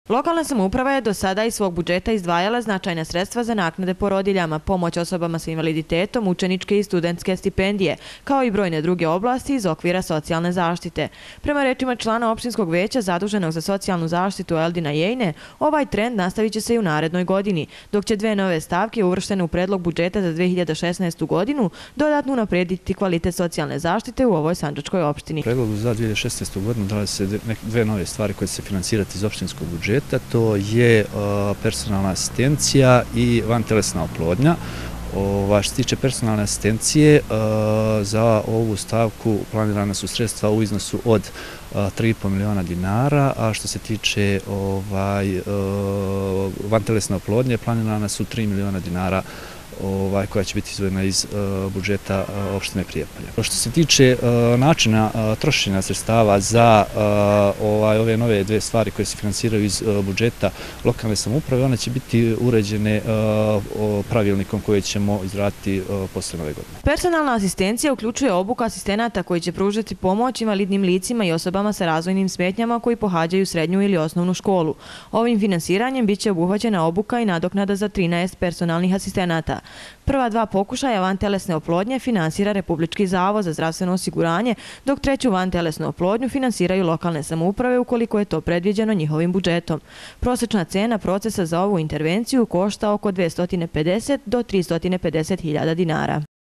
Lokalna samouprava je do sada iz svog budžeta izdvajala značajna sredstva za naknade porodiljama, pomoć osobama sa invaliditetom, učeničke i studentske stipendije, kao i brojne druge oblasti iz okvira socijalne zaštite. Prema rečima člana opštinskog veća zaduženog za socijalnu zaštitu Eldina Jejne, ovaj trend nastavit će se i u narednoj godini, dok će dve nove stavke uvrštene u predlog budžeta za 2016. godinu dodatno unaprediti kvalitet socijalne zaštite u ovoj sandžačkoj opštini. U predlogu za 2016. godinu dali se dve nove stvari koje će se finansirati iz opštinskog budžeta. To je personalna asistencija i vantelesna oplodnja. Što se tiče personalne asistencije, za ovu stavku planirana su sredstva u iznosu od 3,5 miliona dinara, a što se tiče vantelesne oplodnje, planirana su 3 miliona dinara koja će biti izdvojena iz budžeta opštine Prijepolje. Što se tiče načina trošenja sredstava za ove nove dve stvari koje se finansiraju iz budžeta lokalne samouprave, one će biti uređene pravilnikom koje ćemo izraditi posle nove godine. Personalna asistencija uključuje obuku asistenata koji će pružiti pomoć invalidnim licima i osobama sa razvojnim smetnjama koji pohađaju srednju ili osnovnu školu. Ovim finansiranjem biće obuhvaćena obuka i nadoknada za 13 personalnih asistenata. Prva dva pokušaja vantelesne oplodnje finansira Republički zavod za zdravstveno osiguranje, dok treću vantelesnu oplodnju finansiraju lokalne samouprave ukoliko je to predviđeno njihovim budžetom. Prosečna cena procesa za ovu intervenciju košta oko 250 do 350 hiljada dinara.